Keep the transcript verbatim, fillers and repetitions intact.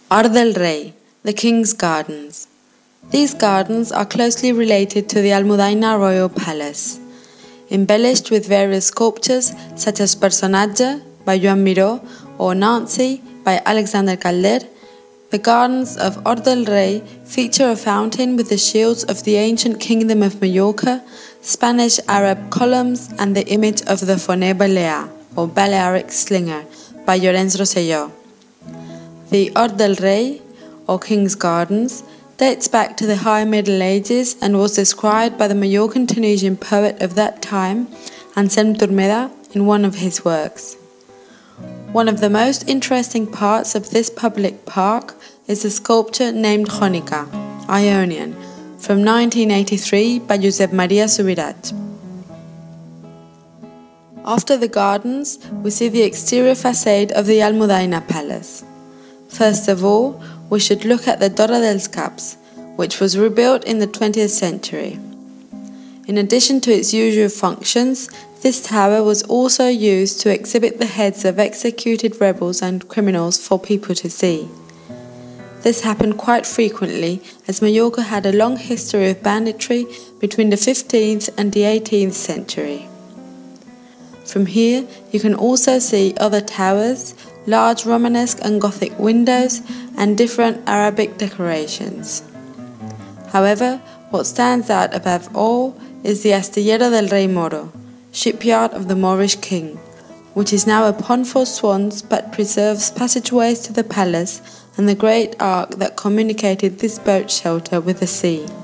Arc del Rey, the King's Gardens. These gardens are closely related to the Almudaina Royal Palace. Embellished with various sculptures such as Personatge by Joan Miró or Nancy by Alexander Calder, the gardens of Arc del Rey feature a fountain with the shields of the ancient Kingdom of Mallorca, Spanish-Arab columns, and the image of the Forner Balear, or Balearic slinger, by Llorenç Rosselló. The Arc del Rey, or King's Gardens, dates back to the High Middle Ages and was described by the Mallorcan Tunisian poet of that time, Anselm Turmeda, in one of his works. One of the most interesting parts of this public park is a sculpture named Jonica, Ionian, from nineteen eighty-three by Josep Maria Subirats. After the gardens, we see the exterior facade of the Almudaina Palace. First of all, we should look at the Torre dels Caps, which was rebuilt in the twentieth century. In addition to its usual functions, this tower was also used to exhibit the heads of executed rebels and criminals for people to see. This happened quite frequently, as Mallorca had a long history of banditry between the fifteenth and the eighteenth century. From here, you can also see other towers, large Romanesque and Gothic windows, and different Arabic decorations. However, what stands out above all is the Astillero del Rey Moro, shipyard of the Moorish king, which is now a pond for swans but preserves passageways to the palace and the great arch that communicated this boat shelter with the sea.